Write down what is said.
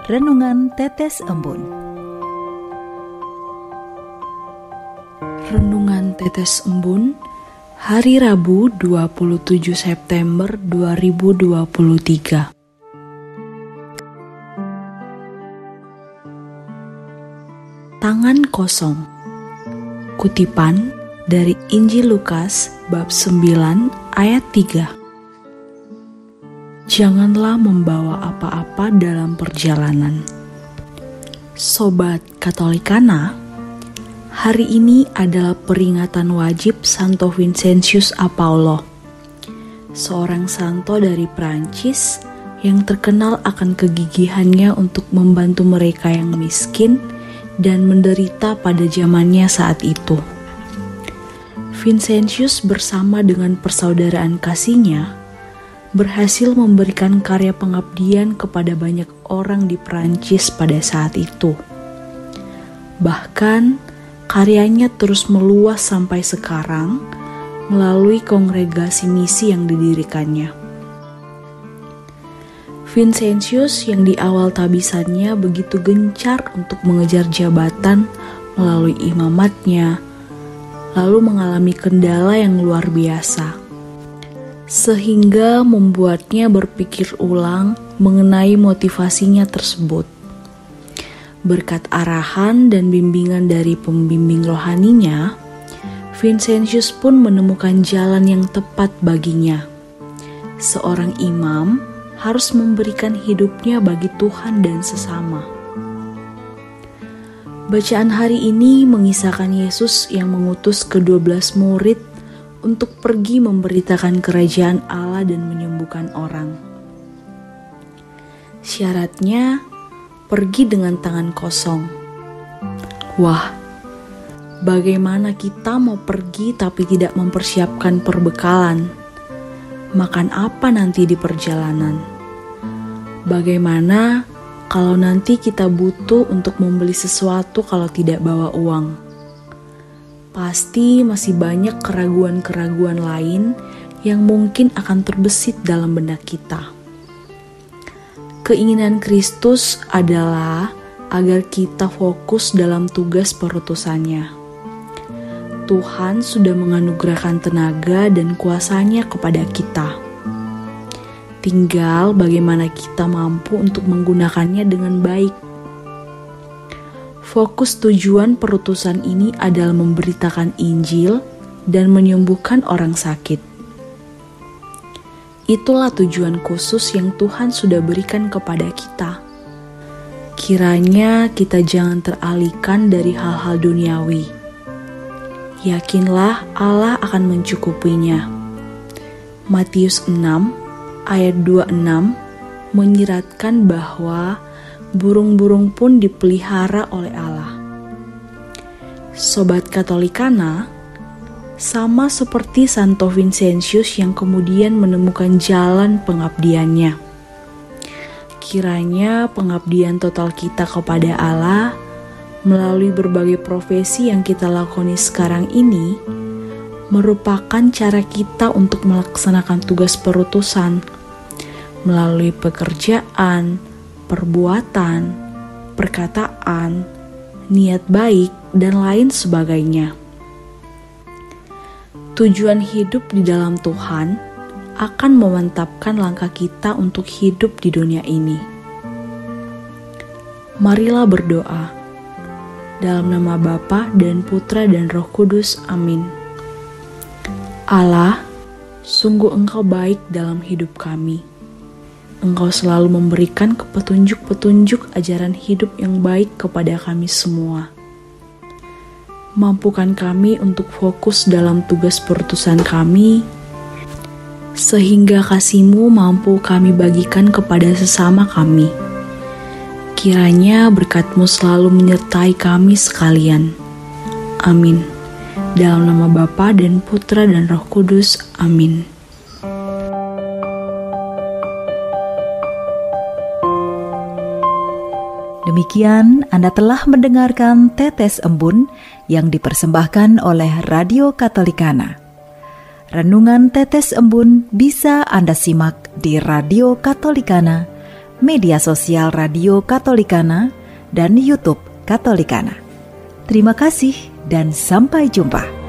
Renungan Tetes Embun. Renungan Tetes Embun, hari Rabu 27 September 2023. Tangan kosong. Kutipan dari Injil Lukas bab 9 ayat 3. Janganlah membawa apa-apa dalam perjalanan. Sobat Katolikana, hari ini adalah peringatan wajib Santo Vincentius a Paulo, seorang santo dari Prancis yang terkenal akan kegigihannya untuk membantu mereka yang miskin dan menderita pada zamannya saat itu. Vincentius bersama dengan persaudaraan kasihnya berhasil memberikan karya pengabdian kepada banyak orang di Prancis pada saat itu. Bahkan, karyanya terus meluas sampai sekarang melalui kongregasi misi yang didirikannya. Vincentius yang di awal tabisannya begitu gencar untuk mengejar jabatan melalui imamatnya, lalu mengalami kendala yang luar biasa, sehingga membuatnya berpikir ulang mengenai motivasinya tersebut. Berkat arahan dan bimbingan dari pembimbing rohaninya, Vincentius pun menemukan jalan yang tepat baginya. Seorang imam harus memberikan hidupnya bagi Tuhan dan sesama. Bacaan hari ini mengisahkan Yesus yang mengutus ke-12 murid untuk pergi memberitakan kerajaan Allah dan menyembuhkan orang. Syaratnya, pergi dengan tangan kosong. Wah, bagaimana kita mau pergi tapi tidak mempersiapkan perbekalan? Makan apa nanti di perjalanan? Bagaimana kalau nanti kita butuh untuk membeli sesuatu kalau tidak bawa uang? Pasti masih banyak keraguan-keraguan lain yang mungkin akan terbesit dalam benak kita. Keinginan Kristus adalah agar kita fokus dalam tugas perutusannya. Tuhan sudah menganugerahkan tenaga dan kuasanya kepada kita. Tinggal bagaimana kita mampu untuk menggunakannya dengan baik. Fokus tujuan perutusan ini adalah memberitakan Injil dan menyembuhkan orang sakit. Itulah tujuan khusus yang Tuhan sudah berikan kepada kita. Kiranya kita jangan teralihkan dari hal-hal duniawi. Yakinlah Allah akan mencukupinya. Matius 6 ayat 26 menyiratkan bahwa burung-burung pun dipelihara oleh Allah. Sobat Katolikana, sama seperti Santo Vincentius yang kemudian menemukan jalan pengabdiannya. Kiranya pengabdian total kita kepada Allah melalui berbagai profesi yang kita lakoni sekarang ini merupakan cara kita untuk melaksanakan tugas perutusan melalui pekerjaan, perbuatan, perkataan, niat baik, dan lain sebagainya. Tujuan hidup di dalam Tuhan akan memantapkan langkah kita untuk hidup di dunia ini. Marilah berdoa. Dalam nama Bapa dan Putra dan Roh Kudus. Amin. Allah, sungguh Engkau baik dalam hidup kami. Engkau selalu memberikan petunjuk-petunjuk ajaran hidup yang baik kepada kami semua. Mampukan kami untuk fokus dalam tugas perutusan kami, sehingga kasih-Mu mampu kami bagikan kepada sesama kami. Kiranya berkat-Mu selalu menyertai kami sekalian. Amin. Dalam nama Bapa dan Putra dan Roh Kudus. Amin. Demikian Anda telah mendengarkan Tetes Embun yang dipersembahkan oleh Radio Katolikana. Renungan Tetes Embun bisa Anda simak di Radio Katolikana media sosial Radio Katolikana, dan YouTube Katolikana. Terima kasih dan sampai jumpa.